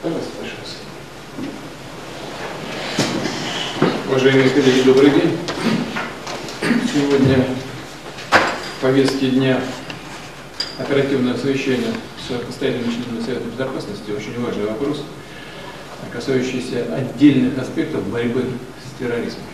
Пожалуйста, пожалуйста. Уважаемые коллеги, добрый день. Сегодня в повестке дня оперативное совещание с постоянным членом Совета Безопасности. Очень важный вопрос, касающийся отдельных аспектов борьбы с терроризмом.